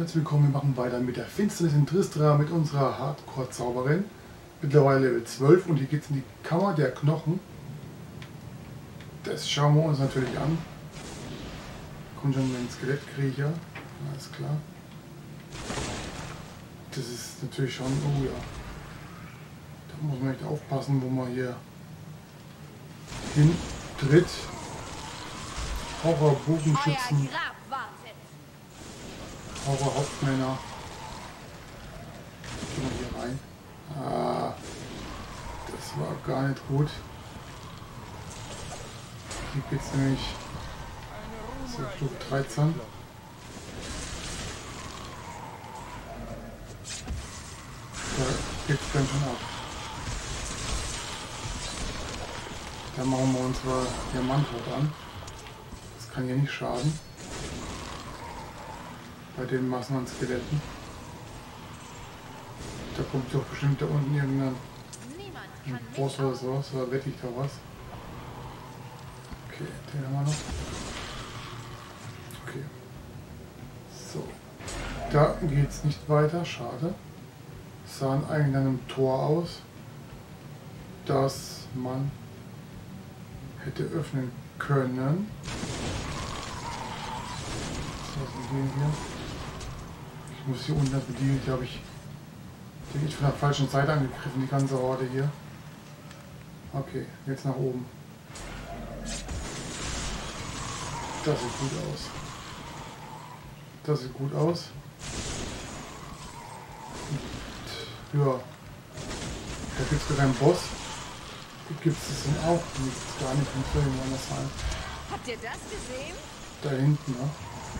herzlich willkommen. Wir machen weiter mit der Finsternis in Tristram mit unserer Hardcore-Zauberin. Mittlerweile Level 12 und hier geht es in die Kammer der Knochen. Das schauen wir uns natürlich an. Kommt schon ein Skelettkriecher, alles klar. Das ist natürlich schon, oh ja. Da muss man echt aufpassen, wo man hier hintritt. Horror-Bogenschützen. Horror-Hauptmänner. Gehen wir hier rein. Ah, das war gar nicht gut. Hier geht es nämlich zur Stufe 13. Da geht es ganz schön ab. Da machen wir unsere Diamanthaut an. Das kann ja nicht schaden. Bei den Massen an Skeletten. Da kommt doch bestimmt da unten irgendein Boss oder sowas, oder wette ich da was. Okay, den haben wir noch. Okay. So. Da geht es nicht weiter, schade. Es sah eigentlich an einem Tor aus, das man hätte öffnen können. Was ist denn hier? Ich muss hier unten bedienen, glaube ich. Die wird von der falschen Seite angegriffen, die ganze Horde hier. Okay, jetzt nach oben. Das sieht gut aus. Das sieht gut aus. Und, ja. Da gibt es gar keinen Boss. Da gibt es den auch nicht. Gar nicht, muss irgendwo anders sein. Habt ihr das gesehen? Da hinten, ne?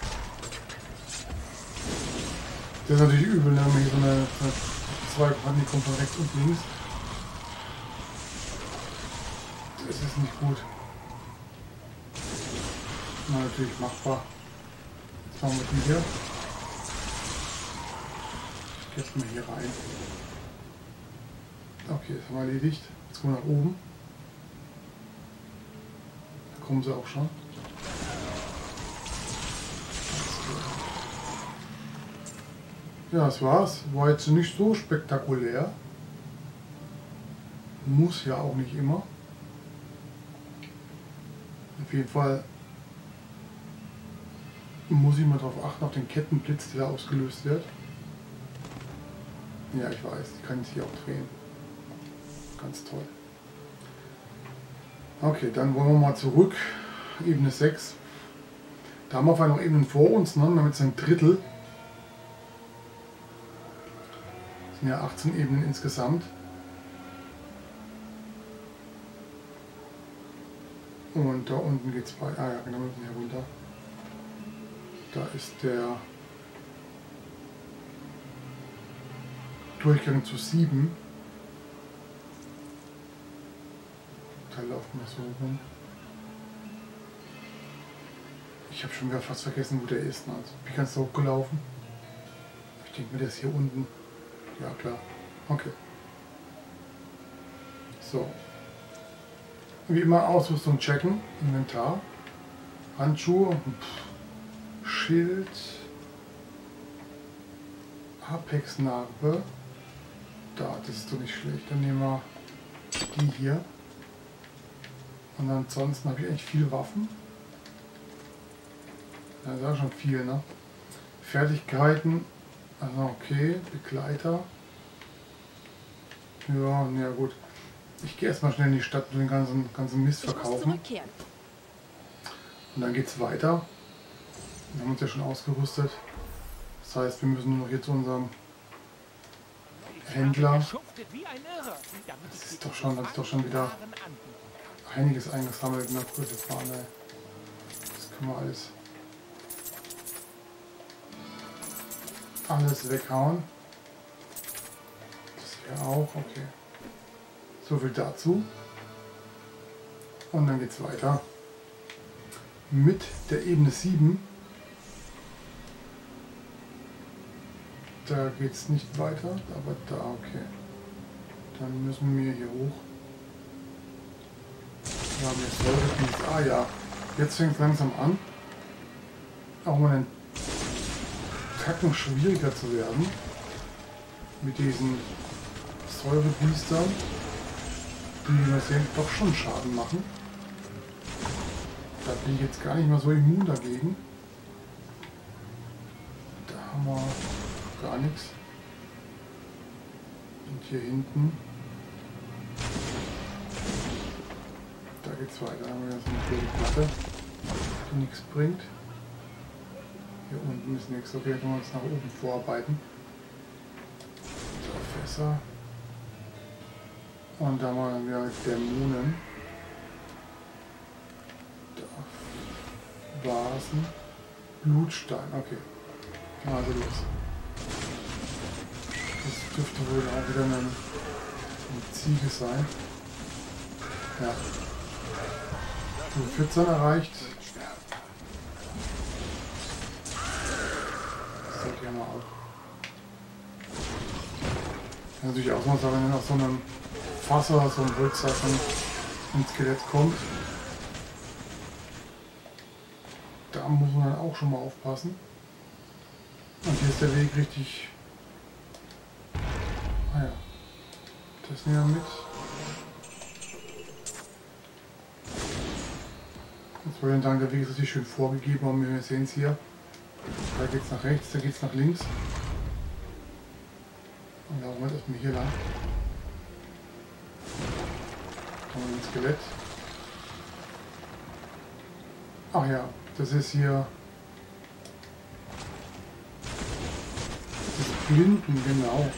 Das ist natürlich übel, ne? Wenn man hier so eine Zweig hat, die kommt von rechts und links. Das ist nicht gut. Na, natürlich machbar. Jetzt machen wir die hier. Ich gehe erstmal hier rein. Okay, das haben wir erledigt. Jetzt kommen wir nach oben. Da kommen sie auch schon. Ja, das war's. War jetzt nicht so spektakulär. Muss ja auch nicht immer. Auf jeden Fall muss ich mal darauf achten, auf den Kettenblitz, der da ausgelöst wird. Ja, ich weiß, die kann ich hier auch drehen. Ganz toll. Okay, dann wollen wir mal zurück. Ebene 6. Da haben wir auf einmal noch Ebenen vor uns, ne? Wir haben jetzt ein Drittel. Das sind ja 18 Ebenen insgesamt. Und da unten geht es bei. Ah ja, genau, wir müssen hier runter. Da ist der Durchgang zu 7. Da laufen wir so rum. Ich habe schon wieder fast vergessen, wo der ist. Also, wie kannst du hochgelaufen? Ich denke mir, der ist hier unten. Ja, klar. Okay. So. Wie immer Ausrüstung checken. Inventar. Handschuhe. Schild. Apex-Narbe. Da, das ist doch nicht schlecht. Dann nehmen wir die hier. Und ansonsten habe ich eigentlich viele Waffen. Ja, das ist auch schon viel, ne? Fertigkeiten. Also okay, Begleiter. Ja, na gut. Ich gehe erstmal schnell in die Stadt und den ganzen Mist verkaufen. Und dann geht es weiter. Wir haben uns ja schon ausgerüstet. Das heißt, wir müssen nur noch hier zu unserem Händler. Das ist doch schon wieder einiges eingesammelt. Na gut, das war eine. Das können wir alles weghauen. Das hier auch, okay. So viel dazu. Und dann geht es weiter mit der Ebene 7. Da geht es nicht weiter, aber da, okay. Dann müssen wir hier hoch. Wir haben jetzt heute nichts. Ah ja, jetzt fängt es langsam an. Auch mal einen Kacken schwieriger zu werden. Mit diesen Säurebiestern, die, wie wir sehen, doch schon Schaden machen. Da bin ich jetzt gar nicht mal so immun dagegen. Da haben wir gar nichts. Und hier hinten, da geht's weiter. Da haben wir so eine blöde Platte, die nichts bringt. Hier unten ist nichts. Okay, können wir uns nach oben vorarbeiten. So, Fässer. Und da haben wir wieder Dämonen. Da. Vasen. Blutstein. Okay. Also los. Das dürfte wohl auch wieder eine Ziege sein. Ja. So, 14 erreicht. Das sollte ja mal auf. Kann natürlich auch mal sagen, wenn nach so einem Fass oder so ein Holzsachen ins Skelett kommt. Da muss man dann auch schon mal aufpassen. Und hier ist der Weg richtig. Ah ja. Das nehmen wir mit. Jetzt wollte ich sagen, der Weg ist richtig schön vorgegeben, und wir sehen es hier. Da geht es nach rechts, da geht es nach links. Und laufen wir erstmal hier lang. Kommen wir ins Skelett. Ach ja, das ist hier das Blinden, genau.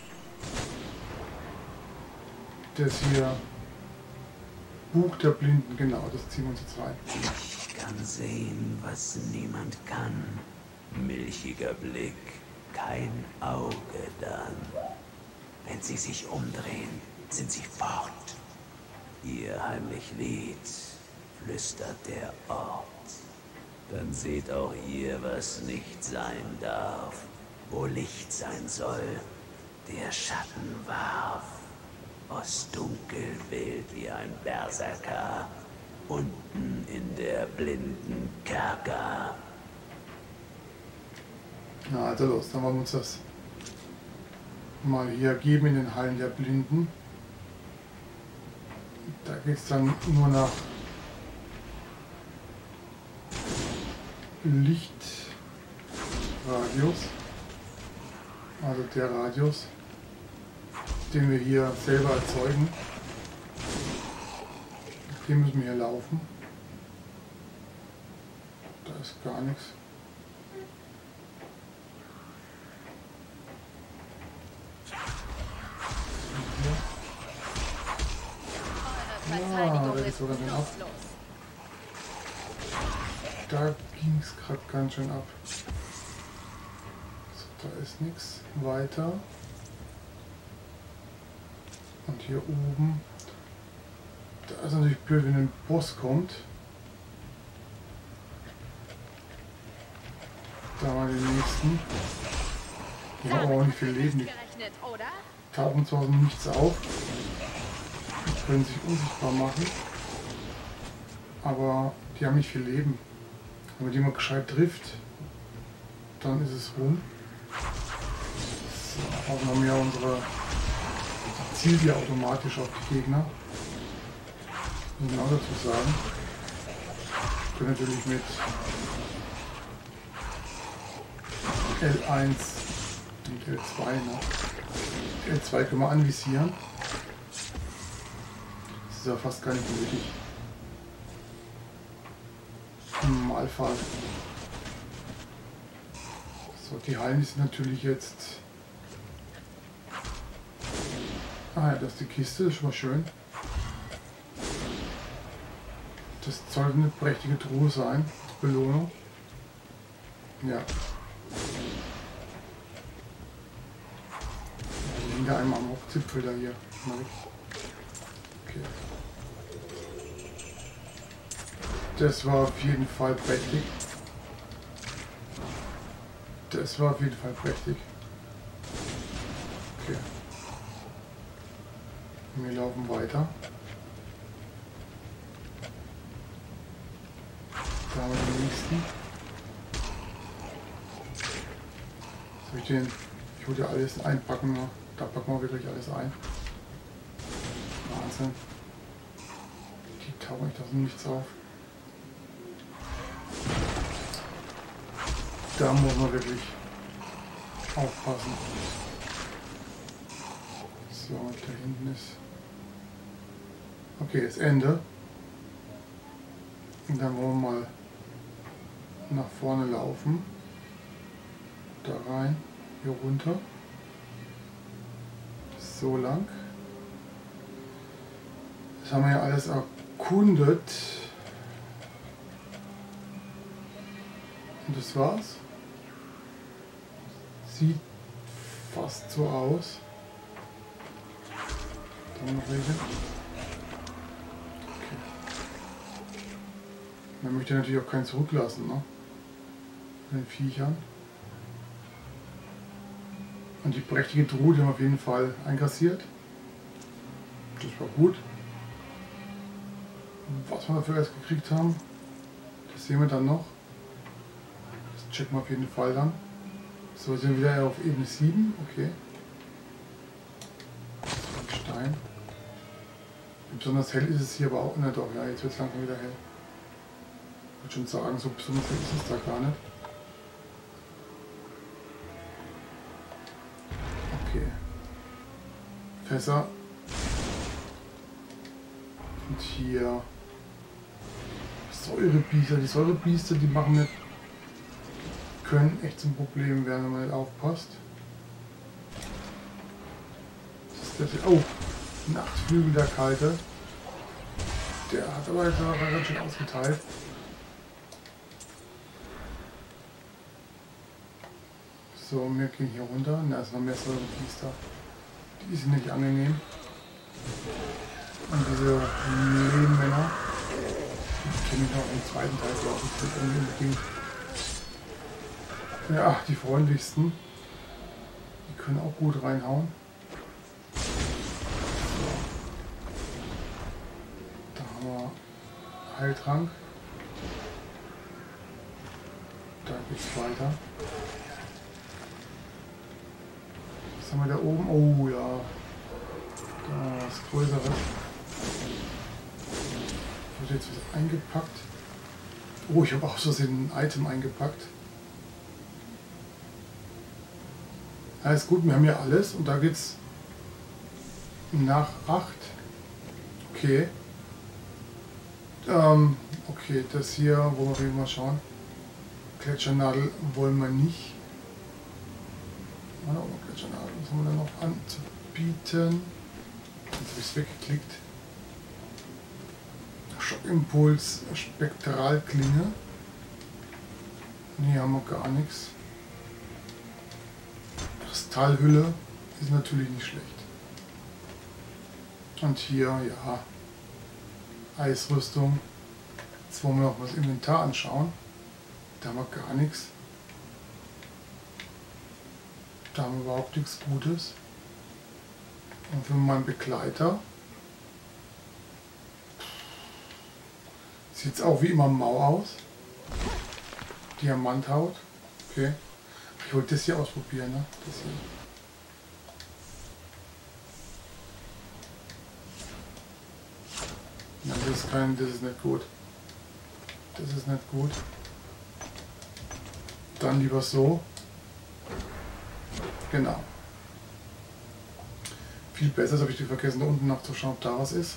Das hier Buch der Blinden, genau, das ziehen wir uns jetzt rein. Ich kann sehen, was niemand kann. Milchiger Blick, kein Auge dann. Wenn sie sich umdrehen, sind sie fort. Ihr heimlich Lied flüstert der Ort. Dann seht auch ihr, was nicht sein darf, wo Licht sein soll. Der Schatten warf aus dunkel wild wie ein Berserker, unten in der blinden Kerker. Na also los, dann wollen wir uns das mal hier geben in den Hallen der Blinden. Da geht es dann nur nach Lichtradius, also der Radius, den wir hier selber erzeugen. Den müssen wir hier laufen. Da ist gar nichts. Ja, da ist sogar den ab. Da ging es gerade ganz schön ab. So, da ist nichts weiter. Und hier oben, da ist natürlich blöd, wenn ein Boss kommt. Da haben wir den nächsten. Die haben aber auch nicht viel Leben. Die tauchen zwar aus dem Nichts auf, die können sich unsichtbar machen, aber die haben nicht viel Leben. Wenn man die mal gescheit trifft, dann ist es rum. So, auch noch mehr unsere zielt ja automatisch auf die Gegner. Muss man auch dazu sagen. Wir können natürlich mit L1 und L2, ne? L2 können wir anvisieren. Das ist ja fast gar nicht nötig. Im Normalfall. So, die Hallen sind natürlich jetzt. Ah ja, das ist die Kiste, das ist schon mal schön. Das sollte eine prächtige Truhe sein, als Belohnung. Ja. Wir liegen da einmal am Hochzipfel da hier. Okay. Das war auf jeden Fall prächtig. Das war auf jeden Fall prächtig. Okay. Wir laufen weiter. Da haben wir den nächsten. Ich wollte ja alles einpacken, ne? Da packen wir wirklich alles ein. Wahnsinn. Die tauchen echt aus dem Nichts auf. Da muss man wirklich aufpassen. So, da hinten ist... Okay, das Ende. Und dann wollen wir mal nach vorne laufen. Da rein, hier runter. So lang. Das haben wir ja alles erkundet. Und das war's. Sieht fast so aus. Da haben wir noch welche. Okay. Man möchte natürlich auch keinen zurücklassen, ne? Von den Viechern. Und die prächtige Truhe, die haben wir auf jeden Fall einkassiert. Das war gut. Was wir dafür erst gekriegt haben, das sehen wir dann noch. Das checken wir auf jeden Fall dann. So, sind wir wieder auf Ebene 7. Okay. Stein. Besonders hell ist es hier aber auch. Na doch, ja, jetzt wird es langsam wieder hell. Ich würde schon sagen, so besonders hell ist es da gar nicht. Okay. Fässer. Und hier Säurebiester. Die Säurebiester, die machen nicht, können echt zum Problem werden, wenn man nicht aufpasst. Das ist der, oh, Nachtflügel, der kalte. Der hat aber jetzt ganz schön ausgeteilt. So, wir gehen hier runter. Da ist noch mehr Säurebiester. Die sind nicht angenehm. Und diese Lehmmänner, die kenne ich noch im zweiten Teil, glaube ich, unbedingt. Ja, die freundlichsten. Die können auch gut reinhauen. So. Da haben wir Heiltrank. Da geht's weiter. Was haben wir da oben? Oh ja. Da ist was Größeres. Wird jetzt was eingepackt. Oh, ich habe auch so ein Item eingepackt. Alles gut, wir haben ja alles und da geht's nach 8. Okay. Okay, das hier wollen wir mal schauen. Gletschernadel wollen wir nicht. Gletschernadel, was haben wir da noch anzubieten? Jetzt habe ich es weggeklickt. Schockimpuls, Spektralklinge. Hier haben wir gar nichts. Kristallhülle ist natürlich nicht schlecht. Und hier, ja, Eisrüstung. Jetzt wollen wir noch das Inventar anschauen. Da haben wir gar nichts. Da haben wir überhaupt nichts Gutes. Und für meinen Begleiter sieht es auch wie immer mau aus. Diamanthaut. Okay. Ich wollte das hier ausprobieren, ne? Das hier. Nein, das ist nicht gut. Das ist nicht gut. Dann lieber so. Genau. Viel besser, das habe ich vergessen, da unten nachzuschauen, ob da was ist.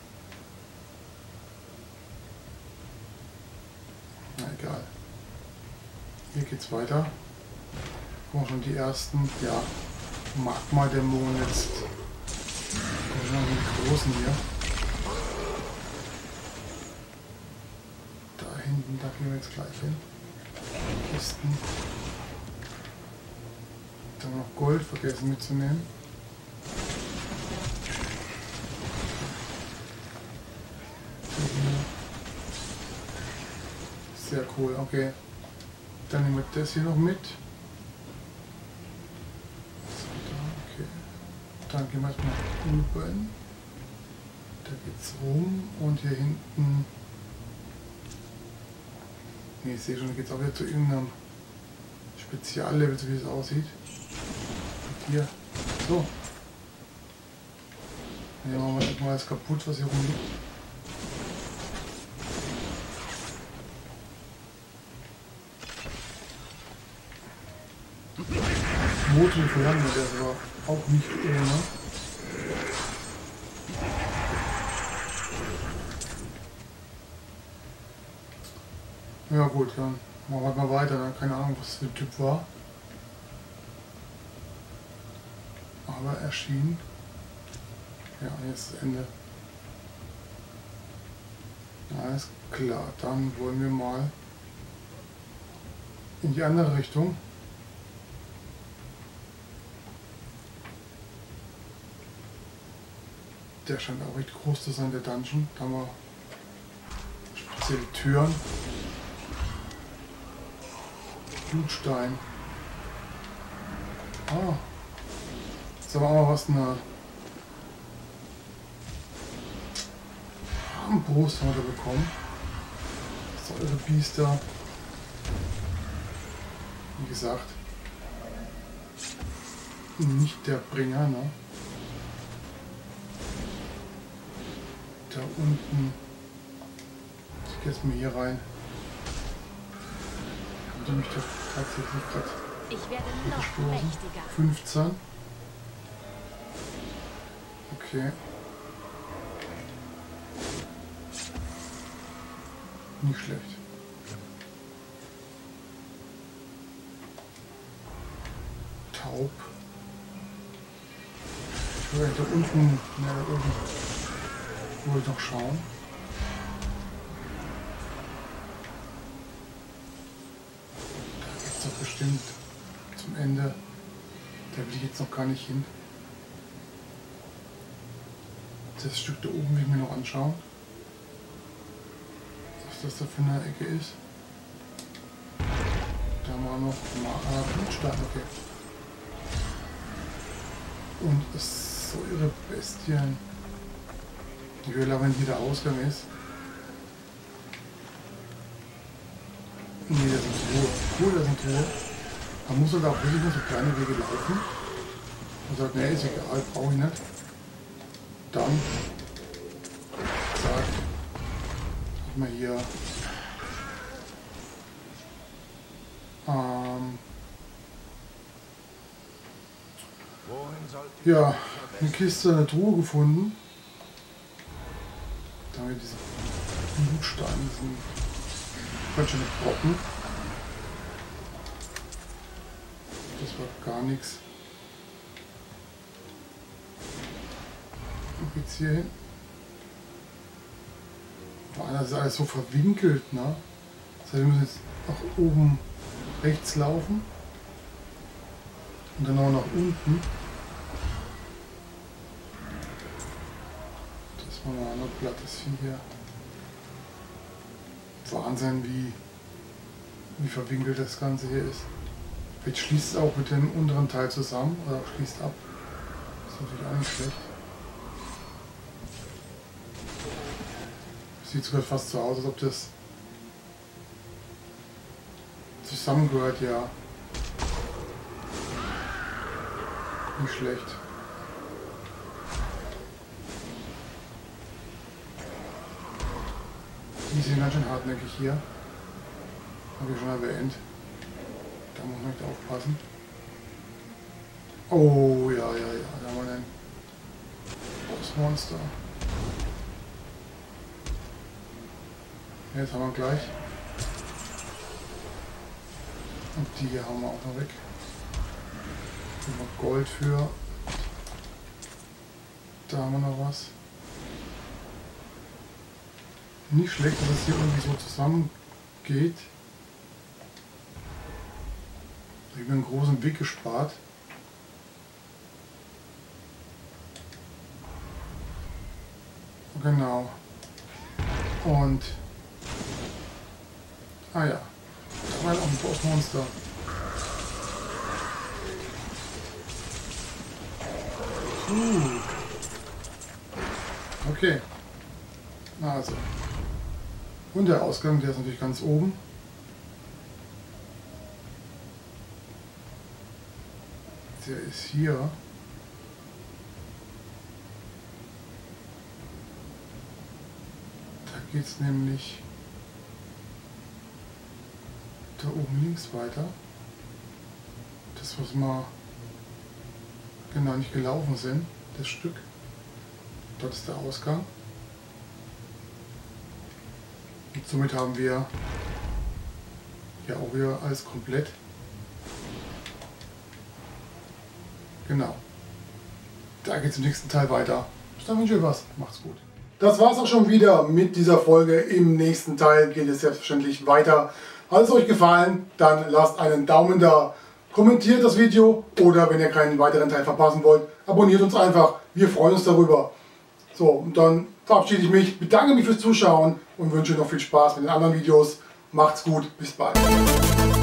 Na egal. Hier geht's weiter. Gucken wir schon die ersten, ja, Magma-Dämonen jetzt. Das sind die großen hier. Da hinten, da gehen wir jetzt gleich hin. Kisten. Dann haben wir noch Gold vergessen mitzunehmen. Sehr cool, okay. Dann nehmen wir das hier noch mit. Okay. Dann gehen wir jetzt mal nach oben. Da geht's rum und hier hinten. Ne, ich sehe schon, da geht es auch wieder zu irgendeinem Speziallevel, so wie es aussieht. Und hier. So. Hier machen wir mal alles kaputt, was hier rumliegt. Motor verlangen, der ist aber auch nicht ohne. Ja gut, dann machen wir mal weiter. Dann keine Ahnung, was das für ein Typ war. Aber erschien. Ja, jetzt ist das Ende. Alles klar, dann wollen wir mal in die andere Richtung. Der scheint auch recht groß zu sein, der Dungeon. Da haben wir spezielle Türen. Blutstein. Ah. Jetzt haben wir auch mal was, eine Armbrust haben wir da bekommen. Das ist eure Biester. Wie gesagt, nicht der Bringer, ne? Da unten. Ich gehe jetzt mal hier rein. Die mich da tatsächlich gerade Ich werde noch gestoßen. mächtiger. 15. Okay. Nicht schlecht. Taub. Ich will da unten, ja, da oben wollte ich noch schauen. Da geht es doch bestimmt zum Ende. Da will ich jetzt noch gar nicht hin. Das Stück da oben will ich mir noch anschauen. Was das da für eine Ecke ist. Da haben wir noch Blutstein, okay. Und so ihre Bestien. Die Höhle, wenn hier der Ausgang ist. Nee, das ist Ruhe. Cool, das ist Ruhe. Man muss halt auch wirklich nur so kleine Wege laufen. Und sagt, nee, ist egal, brauche ich nicht. Dann zack, hat man hier ja, eine Kiste, eine Truhe gefunden. Da haben wir diesen Blutstein, diesen ganz schöne Brocken. Das war gar nichts. Und jetzt hier hin. Das ist alles so verwinkelt, ne? Das heißt, wir müssen jetzt nach oben rechts laufen. Und dann auch nach unten. Das war mal ein plattes Vieh hier. Wahnsinn, wie verwinkelt das Ganze hier ist. Jetzt schließt es auch mit dem unteren Teil zusammen, oder schließt ab. Das ist natürlich auch nicht schlecht. Sieht sogar fast so aus, als ob das zusammengehört, ja. Nicht schlecht. Die sind ganz schön hartnäckig hier. Habe ich schon erwähnt. Da muss man echt aufpassen. Oh, ja, da haben wir den Bossmonster. Jetzt haben wir gleich. Und die hier haben wir auch noch weg. Hier haben wir Gold für. Da haben wir noch was. Nicht schlecht, dass es hier irgendwie so zusammengeht. Ich habe einen großen Weg gespart. Genau. Und ah ja, da war auch ein Bossmonster. Okay. Also. Und der Ausgang, der ist natürlich ganz oben. der ist hier. Da geht es nämlich da oben links weiter. Das, was wir genau nicht gelaufen sind, das Stück. Dort ist der Ausgang. Und somit haben wir ja auch wieder alles komplett. Genau. Da geht es im nächsten Teil weiter. Bis dann, wünsche ich euch was. Macht's gut. Das war's auch schon wieder mit dieser Folge. Im nächsten Teil geht es selbstverständlich weiter. Hat es euch gefallen, dann lasst einen Daumen da. Kommentiert das Video oder wenn ihr keinen weiteren Teil verpassen wollt, abonniert uns einfach. Wir freuen uns darüber. So, und dann verabschiede ich mich, bedanke mich fürs Zuschauen und wünsche noch viel Spaß mit den anderen Videos. Macht's gut, bis bald.